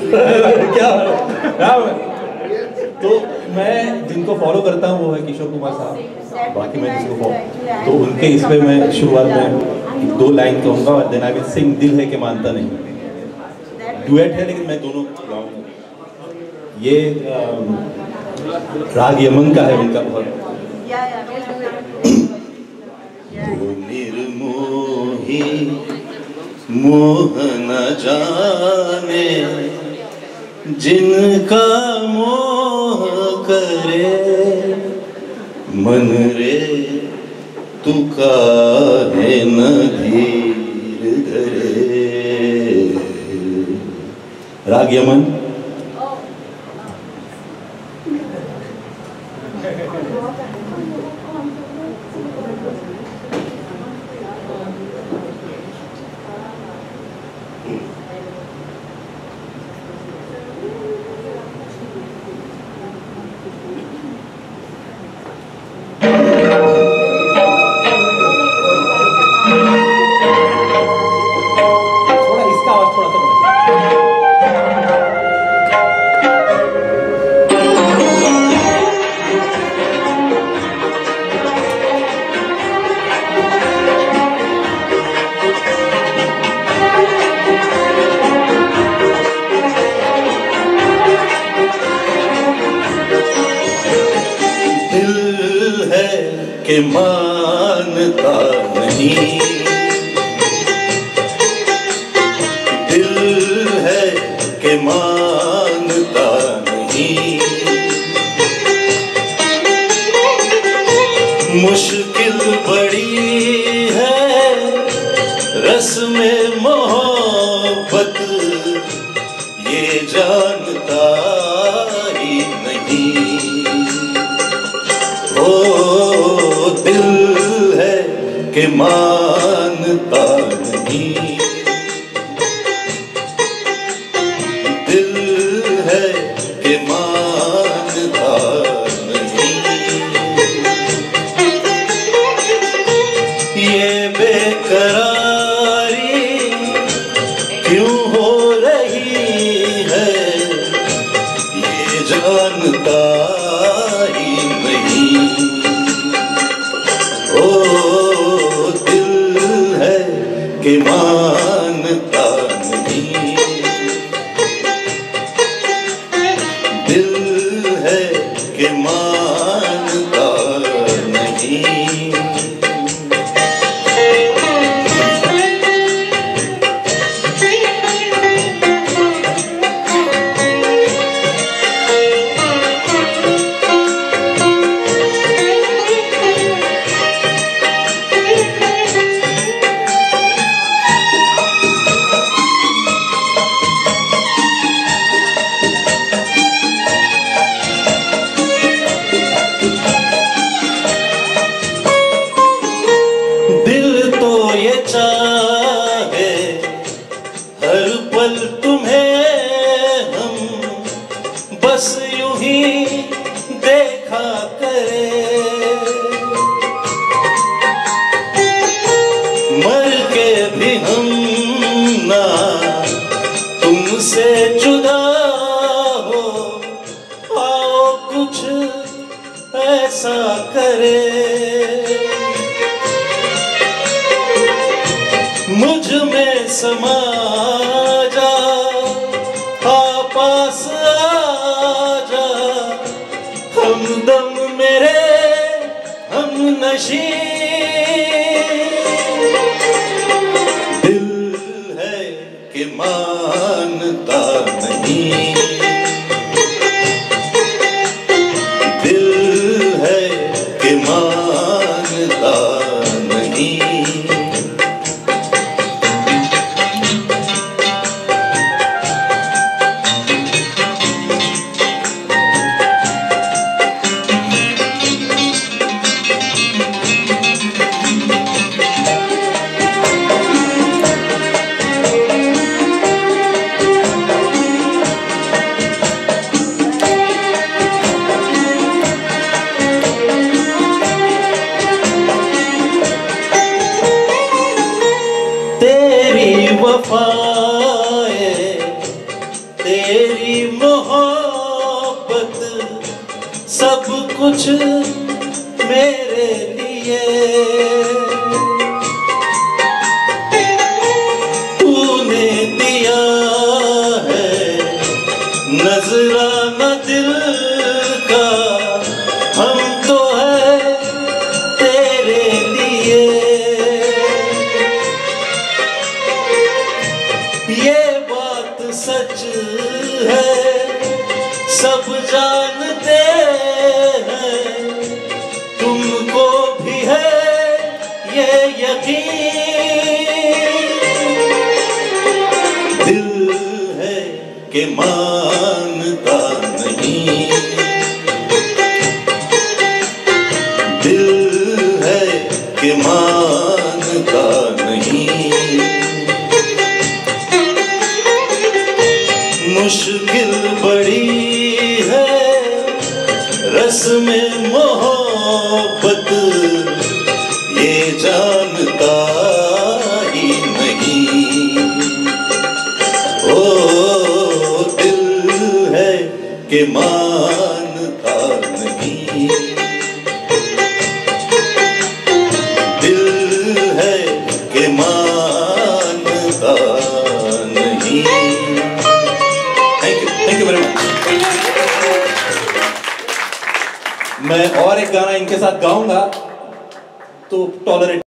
क्या तो मैं जिनको फॉलो करता हूँ वो है किशोर कुमार साहब, बाकी मैं जिसको फॉलो तो उनके इस पे मैं शुरुआत में 2 लाइन कहूँगा और देन आई विल सिंग दिल है कि मानता नहीं। डुएट है लेकिन मैं दोनों गाऊंगा। ये राग यमन का है उनका बहुत। निर्मोही मोह न जाने जिनका मोह करे, मन रे तू काहे न धीर धरे। राग यमन। के मानता नहीं, दिल है के मानता नहीं, मुश्किल बड़ी है रस्म मोहब्बत ये जानता ही नहीं। दिल है कि मानता नहीं, दिल है कि मानता नहीं, ये बेकरारी क्यों हो रही है ये जानता ही नहीं। दिल है कि मानता नहीं, दिल है कि मानता नहीं। चाहे हर पल तुम्हें हम बस यूं ही देखा करे, मर के भी हम ना तुमसे जुदा हो, आओ कुछ ऐसा करे मुझ में समा जा, पास आ जा, हमदम मेरे हम नशी। दिल है कि मानता नहीं, दिल है कि मानता नहीं। तेरी मोहब्बत सब कुछ मेरे लिए, तूने दिया है नजराना दिल का, हम तो है तेरे लिए। ये बात सच है सब जानते हैं, तुमको भी है ये यकीन। दिल है कि मानता नहीं, दिल है कि मानता नहीं। मुश्किल बड़ी है रस्म मोहब्बत, ये जानता ही नहीं। ओ दिल है कि मानता नहीं, दिल है कि मानता नहीं। Thank you very much. मैं और एक गाना इनके साथ गाऊंगा तो टॉलरेट